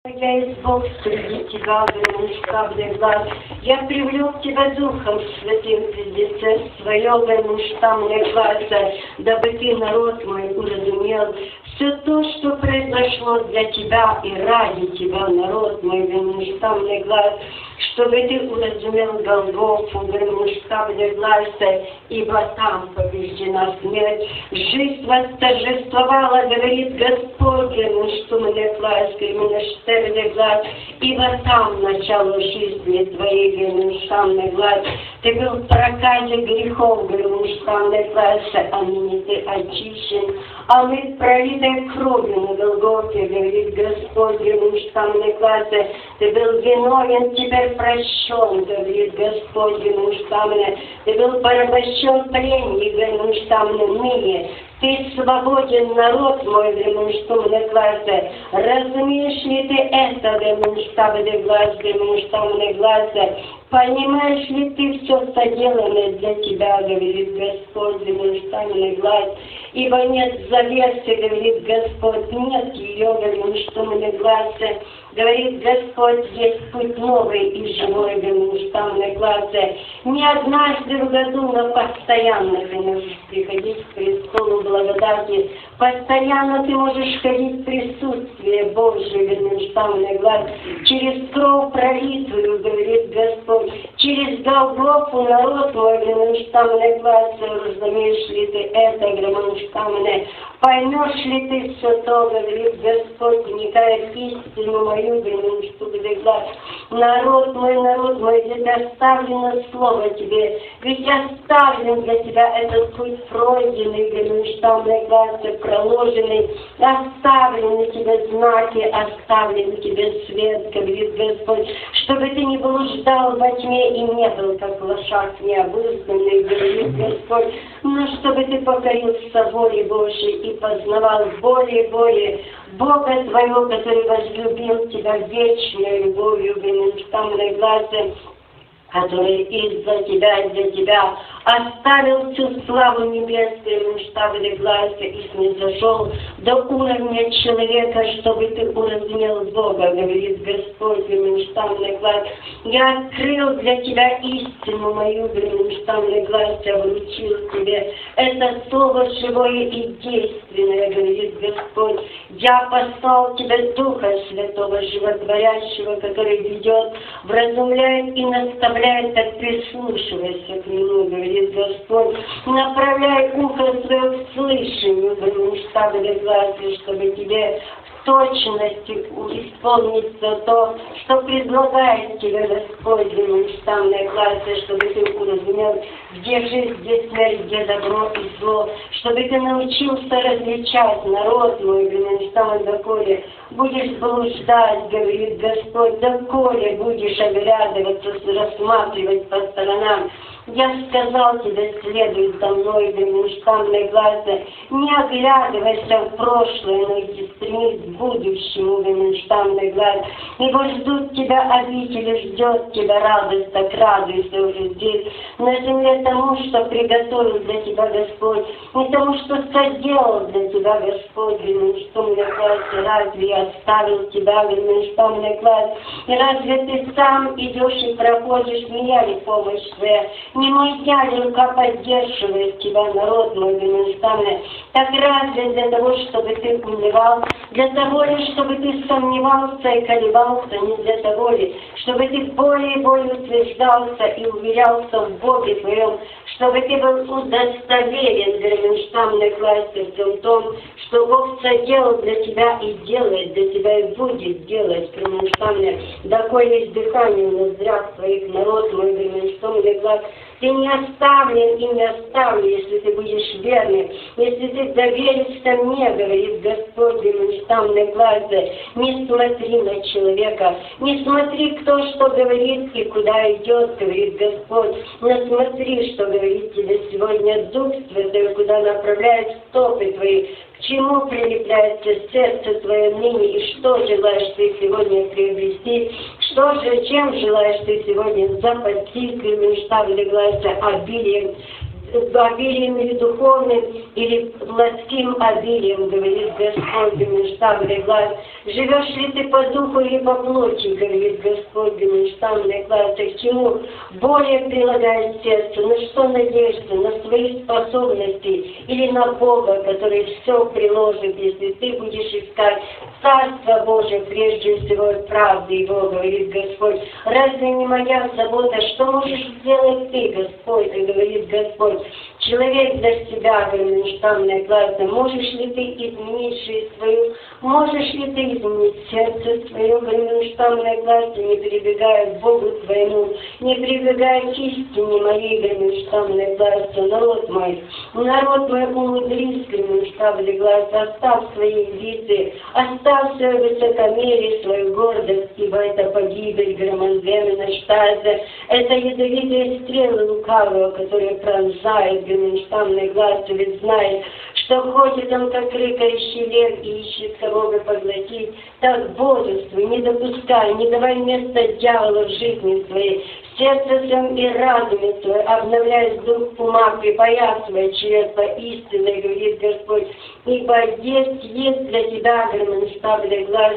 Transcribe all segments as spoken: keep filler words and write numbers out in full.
Я из Бог среди тебя, гремушка, глаз. Я привлек тебя Духом Святым, лице свое, гремушка, мне глаза, дабы ты, народ мой, уразумел все то, что произошло для тебя и ради тебя, народ мой, гремушка, мне глаз, чтобы ты уразумел Голгофу, гремушка, мне глаза, ибо там побеждена смерть. Жизнь восторжествовала, говорит Господь, гремушка, мне глаз, гремушка, глаз, ибо там начало жизни твоей, гремушкамный глаз. Ты был в проказе грехов, гремушкамный глаз, а ныне ты очищен, а мы пролитой кровью на Голгофе, говорит Господь, гремушкамный глаз. Ты был виновен, теперь прощен, говорит Господь, гремушкамный. Ты был порабощен в плене, гремушкамный, ныне ты свободен, народ мой, гремушкамный глаз. Разумеешь ли ты это, гремушкамный глаз, гремушкамный глаз? Понимаешь ли ты все соделанное для тебя, говорит Господь, гремушкамный глаз? Ибо нет завесы, говорит Господь, нет ее, гремушкамный глаз. Говорит Господь, есть путь новый и живой, гремушкамный глаз. Не однажды в году, но постоянно ты можешь приходить к престолу благодати. Постоянно ты можешь ходить в присутствие Божье, гремушкамный глаз. Через кровь пролитую, говорит Господь, через Голгофу, народ мой, гремушкамный глаз. Разумеешь ли ты это, гремушкамный? Поймешь ли ты все то, говорит Господь, вникая в истину мою, гремушкамный глаз. Народ мой, народ мой, ведь оставлено слово тебе, ведь оставлен для тебя этот путь пройденный, гремушкамный глаз, проложенный, оставлены тебе знаки, оставлен тебе свет, говорит Господь, чтобы ты не блуждал во тьме и не был, как лошадь необузданный, говорит Господь, но чтобы ты покорился воле Божьей и познавал более и более Бога твоего, который возлюбил тебя вечной любовью, гремушкамный глаз, который из-за тебя и для тебя оставил всю славу небесную, муштабли глаза и снизошел до уровня человека, чтобы ты уразумел Бога, говорит Господь, муштабли глаз. Я открыл для тебя истину мою, муштабли глаз, я вручил тебе. Это слово живое и действенное, говорит Господь. Я послал тебе Духа Святого, животворящего, который ведет, вразумляет и наставляет, так прислушивайся к нему, говорит Господь, направляй ухо свое к слышанию, гремушкамный глаз, чтобы тебе в точности исполнить то, что предлагает тебе Господь, гремушкамный глаз, чтобы ты уразумел, где жизнь, где смерть, где добро и зло, чтобы ты научился различать, народ мой, гремушкамный, доколе будешь блуждать, говорит Господь, доколе будешь оглядываться, рассматривать по сторонам. Я сказал тебе, следуй за мной, гремушкамный глаз, не оглядывайся в прошлое, но иди стремись к будущему, гремушкамный глаз, ибо ждут тебя обители, ждет тебя радость, так радуйся уже здесь, на земле тому, что приготовил для тебя Господь, не тому, что соделал для тебя Господь, гремушкамный глаз, разве я оставил тебя, гремушкамный глаз, и разве ты сам идешь и проходишь, меня ли помощь твоя? Не мой дядя, рука поддерживает тебя, народ мой, гремушкамный. Так разве для того, чтобы ты унывал, для того ли, чтобы ты сомневался и колебался, не для того ли, чтобы ты более и более утверждался и уверялся в Боге твоем, чтобы ты был удостоверен, гремушкамной власти в том, том, что Бог соделал для тебя и делает для тебя и будет делать, гремушкамный, доколе есть дыхание в ноздрях твоих, народ мой, гремушкамный глаз. Ты не оставлен и не оставлю, если ты будешь верным, если ты доверишься мне, говорит Господь, гремушкамный глаз. Не смотри на человека, не смотри, кто что говорит и куда идет, говорит Господь, но смотри, что говорит тебе сегодня Дух Святой, куда направляет стопы твои, к чему прилепляется сердце твое ныне, и что желаешь ты сегодня приобрести, что же, чем желаешь ты сегодня запастись, гремушкамный глаз, обилием обилием или духовным, или плотским обилием, говорит Господь, гомештабный глаз. Живешь ли ты по духу или по плоти, говорит Господь, гомештабный глаз. И к чему более прилагает сердце, на что надеешься, на свои способности или на Бога, который все приложит, если ты будешь искать Царство Божие, прежде всего правды Его, говорит Господь. Разве не моя забота, что можешь сделать ты, Господь, говорит Господь. Человек для себя, говорит, штамное глаза, можешь ли ты изменить жизнь свою, можешь ли ты изменить сердце свое, говорит, штамное глаза, не прибегая к Богу твоему, не прибегая к истине моей, говорит, штамное глаза, народ мой, народ мой умудрись, говорит, штамное глаза, оставь свои виды, оставь свое высокомерие, свою гордость, ибо это погибель, громозвенная штаза, это ядовитые стрелы лукавого, которые пронзают, громоштамный глаз, ведь знает, что ходит он, как рыкающий лев, и ищет кого бы поглотить, так бодрствуй, не допускай, не давай места дьяволу в жизни своей, в сердце своем и разуме своем, обновляясь дух ума, припоясывая чресла истины, говорит Господь, ибо есть, есть для тебя, громоштамный глаз,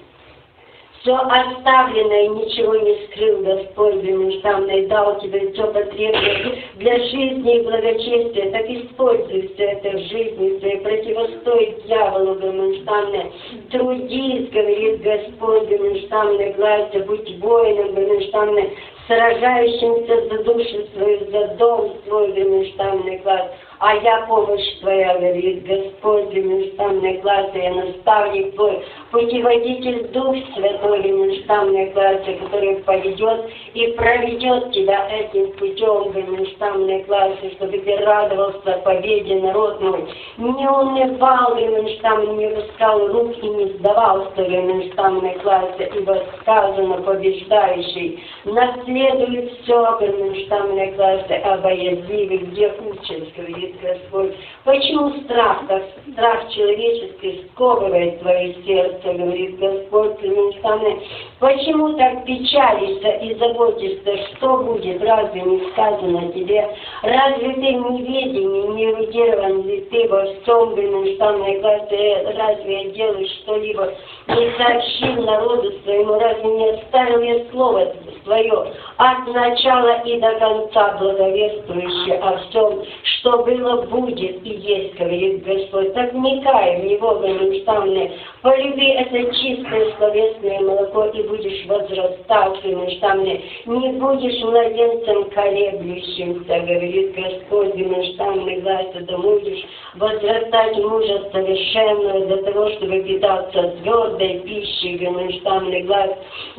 все оставленное, ничего не скрыл Господь, громоштамный, дал тебе все потребное для жизни и благочестия, так используй все это в жизни своей, противостой дьяволу, громоштамный, трудись, говорит Господь, громоштамный, глаз, будь воином, громоштамный, сражающимся за душу свою, за дом свой, громоштамный глаз. А я помощь твоя, говорит Господь, громоштамный глаз, я наставник твой, путеводитель Дух Святой, громоштамный глаз, который поведет и проведет тебя этим путем, громоштамный глаз, чтобы ты радовался победе, народ мой. Не унывал, громоштамный, не выскал рук и не сдавался, громоштамный глаз, ибо сказано побеждающий. Наследует все, громоштамный глаз, а боязливый, где участь, говорит Господь. Почему страх, так страх человеческий сковывает твое сердце, говорит Господь, громоштамный? Почему так печалишься и заботишься, что будет, разве не сказано тебе? Разве ты неведение, не эрудирован ли ты во всем, громоштамный глаз, разве я делаю что-либо, не сообщил народу своему, разве не оставил я слово свое от начала и до конца, благовествующее о всем, что было, будет и есть, говорит Господь. Так вникай в него, громоштамный, полюби это чистое словесное молоко и будешь возрастать, громоштамный, не будешь младенцем колеблющимся, говорит Господь, громоштамный глаз, да будешь возрастать мужа совершенного для того, чтобы питаться твердой пищей, громоштамный глаз,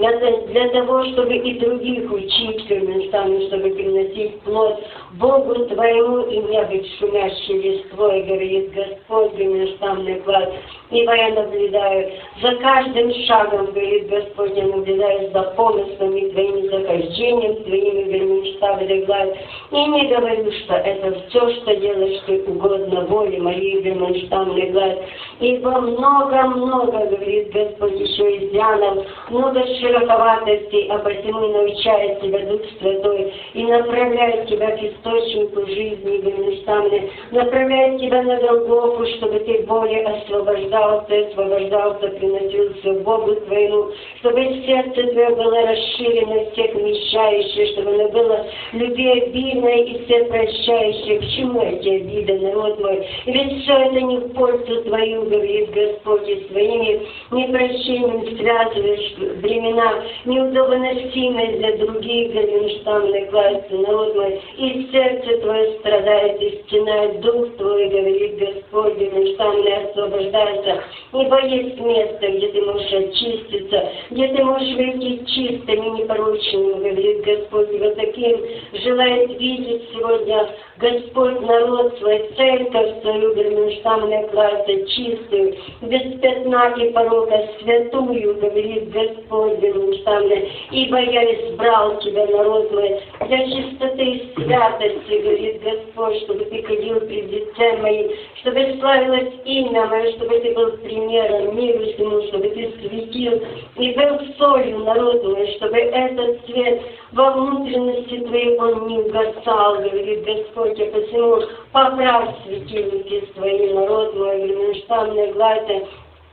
для того, чтобы и других учить, громоштамный, чтобы приносить плод Богу твоему и не быть шумящей листвой, говорит Господь, громоштамный глаз. Ибо я наблюдаю за каждым шагом, говорит Господь, я наблюдаю за помыслами твоими, за хождением твоими, громоштамный глаз. И не говорю, что это все, что делаешь ты, угодно воле моей, громоштамный глаз. Ибо много-много, говорит Господь, еще изъянов, много широковатостей, а посему научает тебя Дух Святой и направляет тебя к источнику жизни, громоштамный, направляет тебя на Голгофу, чтобы ты более освобождался, освобождался, приносился Богу твоему, чтобы сердце твое было расширено, всех вмещающее, чтобы оно было любвеобильное и все прощающее. К чему эти обиды, народ мой? Ведь все это не в пользу твою, говорит Господь, и своими непрощением связываешь времена, неудобоносимые для других, громоштамный глаз, народ мой, и сердце твое страдает, и стенает дух твой, говорит Господь, громоштамный, освобождается. Ибо есть место, где ты можешь очиститься, где ты можешь выйти чистым и непорочным, говорит Господь. И вот таким желает видеть сегодня Господь народ свой, церковь свою, громоштамный глаз, чистую, без пятна и порока, святую, говорит Господь, громоштамный. Ибо я избрал тебя, народ мой, для чистоты и святости, говорит Господь, чтобы ты ходил пред лицем моим, чтобы славилось имя мое, чтобы ты был примером миру всему, чтобы ты светил и был солью, народ мой, чтобы этот свет во внутренности твоей он не угасал, говорит Господь, и посему поправь светильники свои, народ мой, говорит, штамные глаза,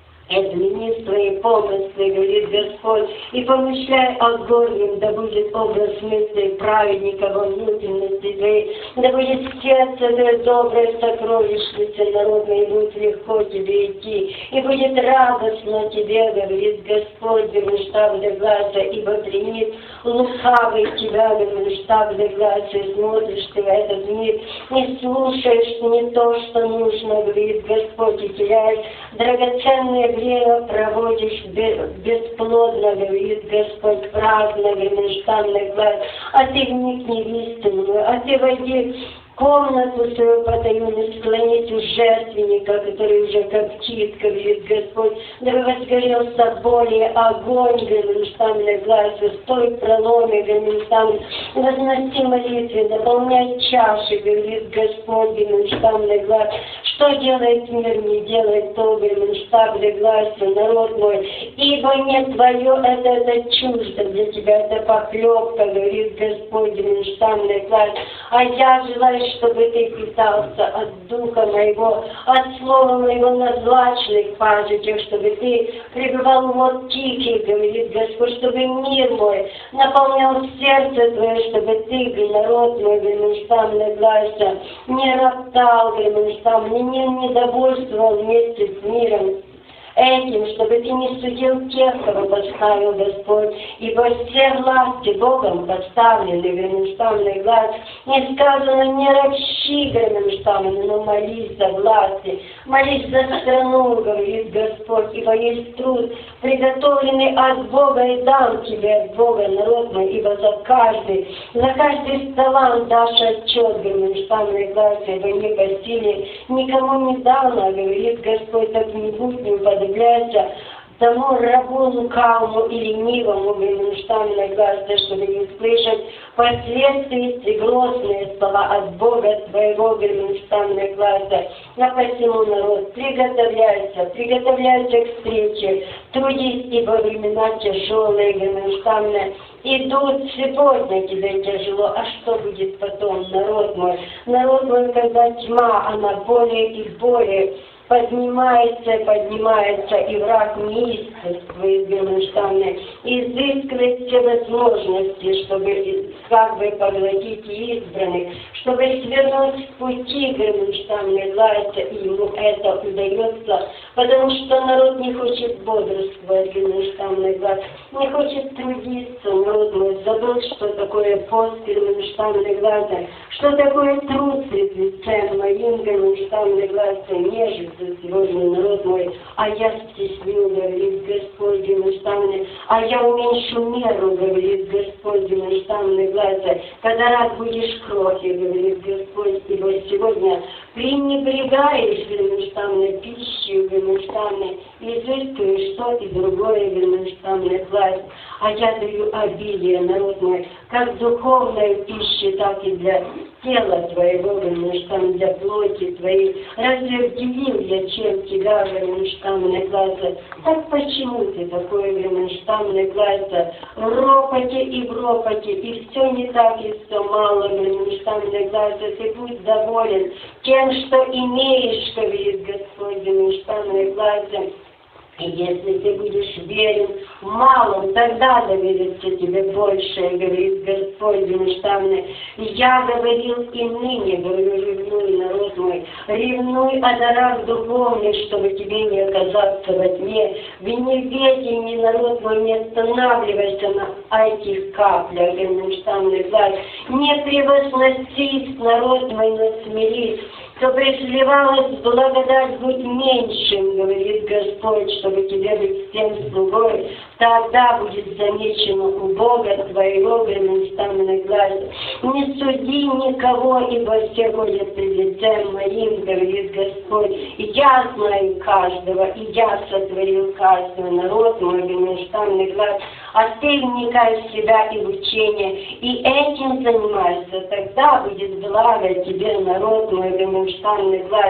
измени свои помыслы, говорит Господь, и помышляй о горнем, да будет образ мыслей праведника во внутренности твоей, да будет сердце твое доброе сокровищница народное, и будет легко тебе идти, и будет радостно тебе, говорит Господь, говорит, штаб для глаза, ибо принят лукавый тебя, говорит, штаб для глаза, и смотришь ты в этот мир, и слушаешь не то, что нужно, говорит Господь, и теряешь драгоценные время проводишь бесплодно, говорит Господь, праздно, говорит, штанный глаз, а ты вникни в истину, а ты войди в комнату свою потаенную, склонить у жертвенника, который уже коптит, говорит Господь, да возгорелся более огонь, говорит, штанный глаз, стой в проломе, говорит, штанный, возноси молитвы, наполняй чаши, говорит Господь, говорит, штанный глаз. Что делает мир, не делает то, говорит, штаб для глаза, народ мой, ибо не твое, это, это чуждо для тебя, это поклепка, говорит Господь, говорит, штаб для глаза, а я желаю, чтобы ты питался от духа моего, от слова моего на злачных пажитях, чтобы ты пребывал вот тихий, говорит Господь, чтобы мир мой наполнял сердце твое, чтобы ты, народ мой, говорит, штаб для глаза, не роптал, говорит, штаб, не не недовольствовал вместе с миром этим, чтобы ты не судил тех, кого поставил Господь, ибо все власти Богом поставлены, говорим, штамный глаз, не сказано, не ропщи, говорим, штамный, но молись за власти, молись за страну, говорит Господь, ибо есть труд, приготовленный от Бога, и дам тебе от Бога, народ мой, ибо за каждый, за каждый талант дашь отчет, говорим, штамный глаз, ибо не по силе, никому не дано, говорит Господь, так не будь не упадет, тому рабу лукавому и ленивому, говорим, штамный глаз, чтобы не слышать последствия грозные слова от Бога твоего, говорим, штамный глаз. Я посему, народ, приготовляйся, приготовляйся к встрече, трудись, ибо времена тяжелые, говорим, штамные. Идут сегодня тебе тяжело, а что будет потом, народ мой? Народ мой, когда тьма, она более и более поднимается, поднимается, и враг неистовствует, говорим, штамные, изыскивает все возможности, чтобы как бы поглотить избранных, чтобы свернуть с пути, говорим, штамные, лается, и ему это удается, потому что народ не хочет бодрствовать, говорим, штамный глаз, не хочет трудиться, народ мой, забыл, что такое пост, говорим, штамный глаз, что такое труд пред лицем моим, говорим, штамный глаз, нежит сегодня, народ мой, а я стесню, говорит Господь, штамный, а я уменьшу меру, говорит Господь, штамный глаз, когда раз будешь кровью, говорит Господь, ибо сегодня пренебрегаешь, говорит, штамной пищей, говорит, штамной, изыскиваешь что и другое, говорит, штамный глаз, а я даю обилие, народ мой, как духовной пищи, так и для тела твоего, говорит, штам, для плоти твоей. Разве обделил я чем тебя, говорит, штамный глаз? Так почему ты такой, говорит, штамный глаз? В ропоте и в ропоте, и все не так, и все мало, говорит, штамный глаз, ты будь доволен тем, что имеешь, говорит Господь, говорит, штамный глаз. И если ты будешь верен малым, тогда доверится тебе больше, говорит Господь, штамный. Я говорил и ныне, говорю, ревнуй, народ мой, ревнуй о дарах духовных, чтобы тебе не оказаться во тьме. В неведении, народ мой, не останавливайся на этих каплях, говорит штамный глаз. Не превозносись, народ мой, но смирись, чтобы сливалась благодать быть меньшим, говорит Господь, чтобы тебе быть всем слугой, тогда будет замечено у Бога твоего, говорит штамный глаз. Не суди никого, ибо все ходят пред лицем моим, говорит Господь. И я знаю каждого, и я сотворил каждого, народ мой, говорит штамный глаз. А ты вникай в себя и в учение, и этим занимайся, тогда будет благо тебе, народ мой, говорит штамный глаз.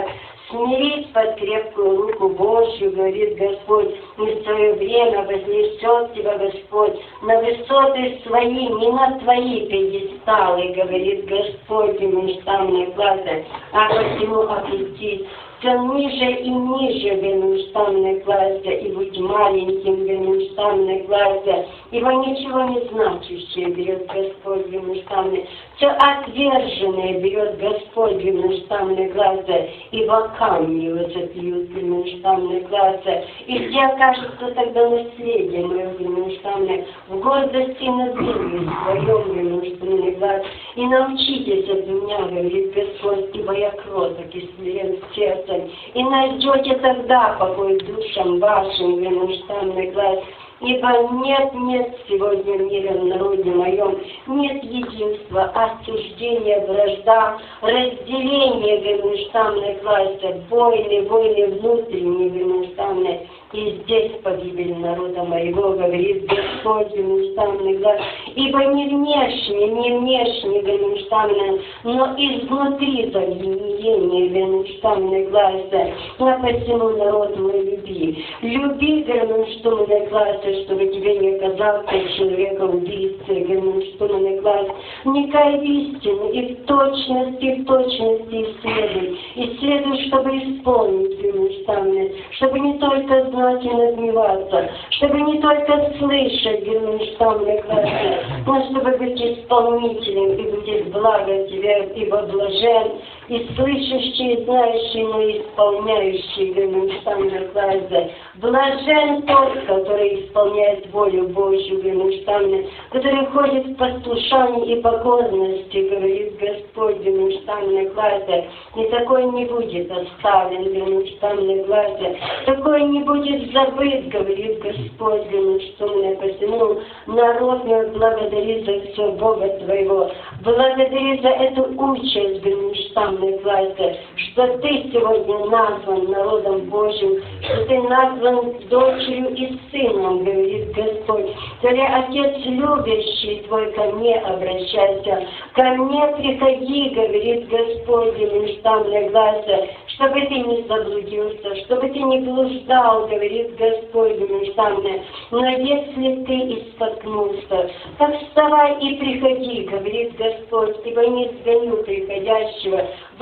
смирись под крепкую руку Божью, говорит Господь, и в свое время вознесет тебя Господь на высоты свои, не на твои пьедесталы, говорит Господь, ему штамные классы, а посему опустись все ниже и ниже в генуштамной классе, и будь маленьким в генуштамной классе, ибо ничего не значащее берет Господь в генуштамной, все отверженное берет Господь в генуштамной классе, ибо камни возопьют в генуштамной классе, и где окажется тогда наследие мое в генуштамной, в гордости и надмении своем в генуштамной классе, и научитесь от меня, говорит Господь, ибо я кроток и смирен в сердце, и найдете тогда покой душам вашим в генуштамной классе. Ибо нет, нет сегодня в мире, в народе моем, нет единства, осуждения, вражда, разделение генуштамной классе, войны, войны внутренние генуштамные. И здесь погибель народа моего, говорит Господь, генуштамный глаз. Ибо не внешне, не внешне генуштамное, но изнутри загниение генуштамной класса. А посему народ мой люби. Люби генуштамный класс, чтобы тебе не казался человека-убийцей, генуштамный класс. Никай в истину и в точности, в точности исследуй. Исследуй, чтобы исполнить генуштамное, чтобы не только знать и надмеваться, чтобы не только слышать генуштамные классы, но чтобы быть исполнителем и будет благо тебя, ибо блажен, и слышащий, и знающий, но исполняющий генуштамные классы. Блажен тот, который исполняет волю Божью генуштамную, который ходит в послушании и покорности, говорит Господь генуштамные классы. И такой не будет оставлен генуштамные классы, такой не будет забыт, говорит Господь генуштамный. Посему народ мой, благодари за все Бога твоего, благодари за эту участь генуштамной классы, что ты сегодня назван народом Божьим, что ты назван дочерью и сыном, говорит Господь. Царя Отец любящий твой, ко мне обращайся, ко мне приходи, говорит Господь генуштамной классы, чтобы ты не заблудился, чтобы ты не блуждал, говорит Господь генуштамный. Но если ты и споткнулся, так вставай и приходи, говорит Господь, ибо не сгоню приходящего,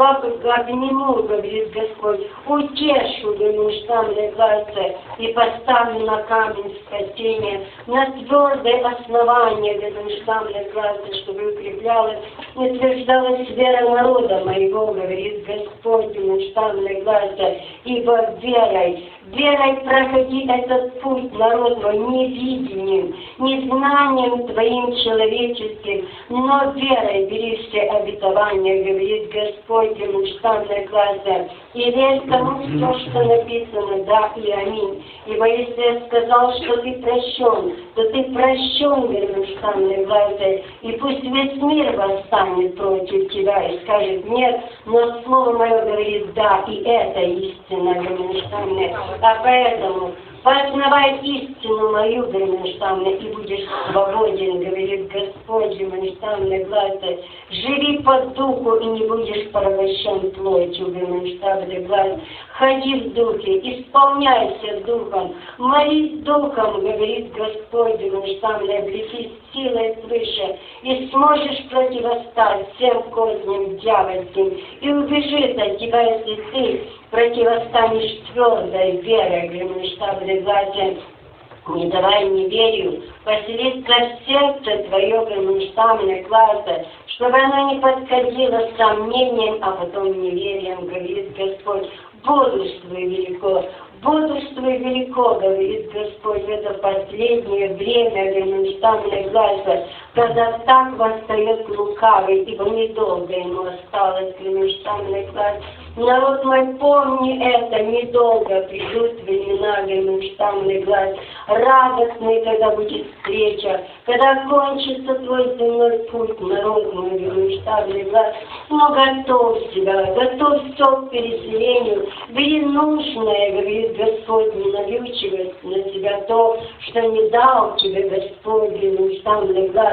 обниму, говорит Господь, утешу генуштамной классы и поставлю на камень спасения, на твердое основание генуштамной классы, чтобы укреплялась и утверждалась вера народа моего, говорит Господь генуштамной классы, ибо верой, верой проходи этот путь, народ мой, не видением, не знанием твоим человеческим, но верой бери все обетования, говорит Господь генуштамной классы, и верь тому все, что написано, да и аминь. Ибо если я сказал, что ты прощен, то ты прощен генуштамной классы, и пусть весь мир восстанет против тебя и скажет нет, но слово мое говорит да, и это истина генуштамная. А поэтому познавай истину мою генуштамную, и будешь свободен, говорит Господь генуштамной классы. Живи по духу, и не будешь порабощен плотью генуштамной классы. Ходи в духе, исполняйся духом, молись духом, говорит Господь генуштамный, облекись силой свыше, и сможешь противостать всем козням дьявольским, и убежит от тебя, если ты противостанешь твердой верой генуштамной классе. Не давай неверию поселиться в сердце твое генуштамной классы, чтобы оно не подходило сомнением, а потом неверием, говорит Господь. Бодрствуй велико, бодрствуй велико, говорит Господь, в это последнее время генуштамной классы, когда так восстает лукавый, ибо недолго ему осталось генуштамной классы. Народ мой, помни это, недолго придут времена генуштамной классы, радостный, когда будет встреча, когда кончится твой земной путь, народ мой, генуштамной классы. Но готовь себя, готовь все к переселению, бери нужное, говорит Господь, не навьючивай на себя то, что не дал тебе Господь генуштамной классы.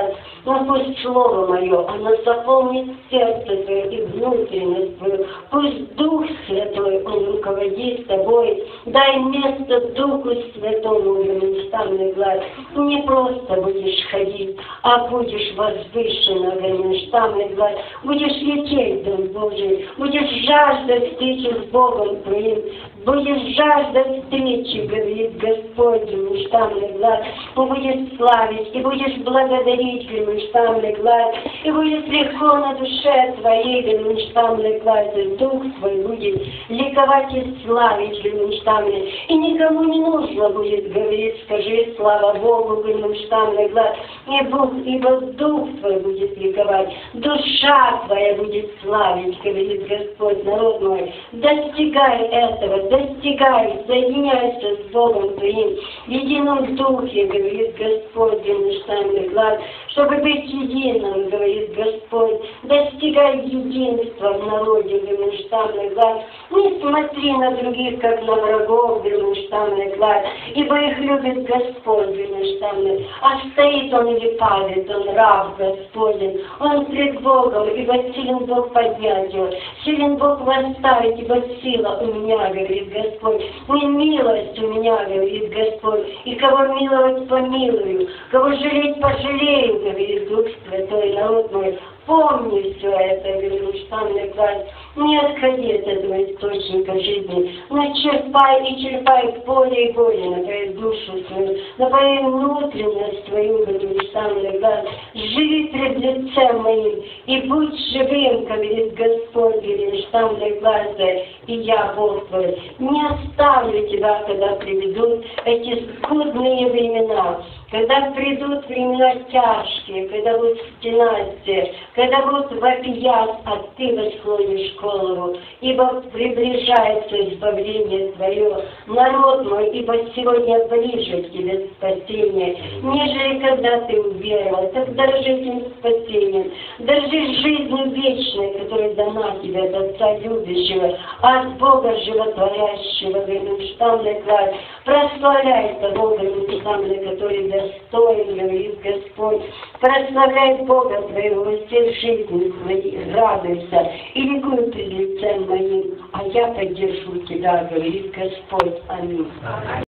Но пусть слово мое, оно заполнит сердце твое и внутренность твою. Пусть Дух Святой, Он руководит тобой. Дай место Духу Святому в мечтам глаз. Не просто будешь ходить, а будешь возвышенно в мечтам глаз. Будешь лететь в Дом Божий, будешь жаждать встречи с Богом твоим. Будешь жаждать встречи, говорит Господь, в мечтамный глаз. И будешь славить, и будешь благодарить, в мечтамный глаз. И будет легко на душе твоей, в мечтамный глаз. И Дух твой будет ликовать и славить, в мечтамный. И никому не нужно будет говорить, скажи, слава Богу, в мечтамный глаз. И Бог, ибо Дух твой будет ликовать, душа твоя будет славить, говорит Господь, народ мой. Достигай этого, достигай, соединяйся с Богом твоим, в едином духе, говорит Господь, мечтамный глаз, чтобы быть единым, говорит Господь, достигай единства в народе, мечтамный глаз. Не смотри на других, как на врагов, мечтамный глаз, ибо их любит Господь, мечтамный. А стоит он или падает, он раб Господень, он пред Богом, ибо силен Бог поднять его, силен Бог восставить, ибо сила у меня, говорит Господь, не милость у меня, говорит Господь, и кого миловать помилую, кого жалеть пожалею, говорит Дух Святой, народ мой. Помни все это, говорю, мечтамный глаз. Не отходи от этого источника жизни, но черпай и черпай более и более на твою душу свою, на твою внутренность свою, говорю, мечтамный глаз. Живи пред лицем моим и будь живым, говорит Господь, говорит, мечтамный глаз, и я, Бог твой, не оставлю тебя, когда приведут эти скудные времена. Когда придут времена тяжкие, когда будут стенать, когда будут вопиять, а ты восклонишь голову, ибо приближается избавление твое, народ мой, ибо сегодня ближе к тебе спасение, нежели когда ты уверовал. Так дорожи этим спасением, дорожи жизнью вечной, которая дана тебе от Отца любящего, от Бога животворящего, мечтамный глаз. Прославляй того, мечтамный, который достоин, говорит Господь. Прославляй Бога твоего во всех жизнях своих, радуйся и ликуй пред лицем моим, а я поддержу тебя, говорит Господь. Аминь.